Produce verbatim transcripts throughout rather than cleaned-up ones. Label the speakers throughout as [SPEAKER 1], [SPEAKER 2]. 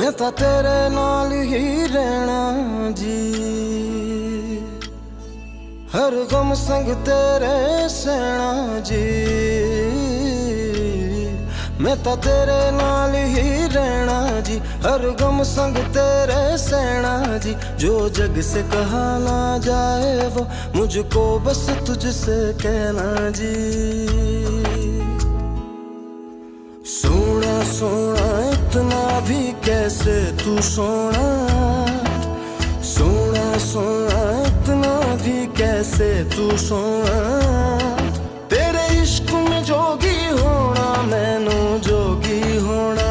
[SPEAKER 1] मैं तां तेरे नाल ही रहना जी, हर गम संग तेरे सहना जी। मैं तां तेरे नाल ही रहना जी, हर गम संग तेरे सहना जी। जो जग से कहा ना जाए वो मुझको बस तुझसे कहना जी। सोना सोना इतना भी कैसे तू सोना, सोना सोना इतना भी कैसे तू सोना। तेरे इश्क में जोगी होना मैनू जोगी होना।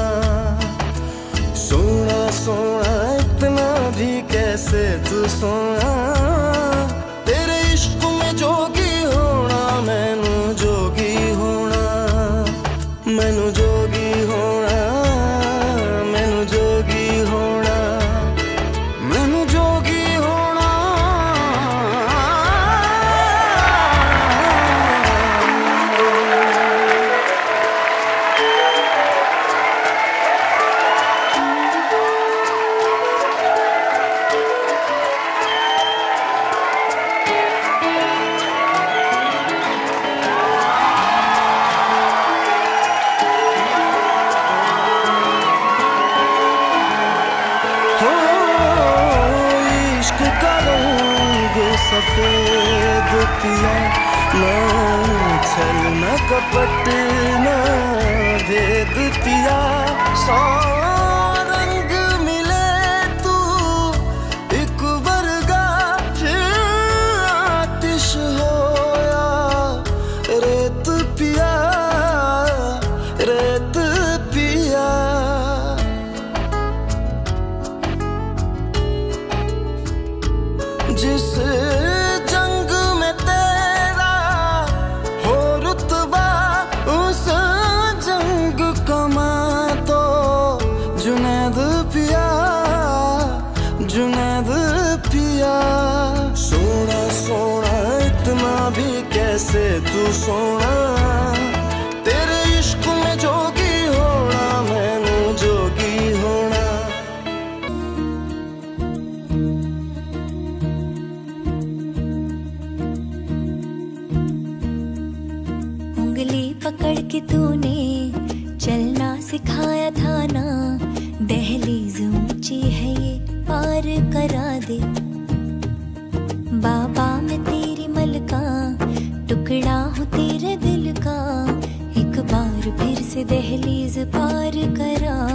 [SPEAKER 1] सोना सोना इतना भी कैसे तू सोना। तेरे इश्क में जोगी होना मैनू जोगी होना। मैनू जोगी होना, मैनू जोगी होना, मैनू जोगी होना। सफेद पिया ना छल न कपट न भेद पिया। सौ रंग मिले तू एक वर्गा आतिश होया रेत पिया रेत पिया। जिस जंग में तेरा हो रुतबा उस जंग कमा तो जुनैद पिया जुनैद पिया। सोना सोना इतना भी कैसे तू सोना। तेरे इश्क में जोगी होना मैनू जोगी होना।
[SPEAKER 2] पकड़ के तूने चलना सिखाया था ना। दहलीज ऊंची है ये पार करा दे। बाबा मैं तेरी मलका टुकड़ा हूँ तेरे दिल का। एक बार फिर से दहलीज पार करा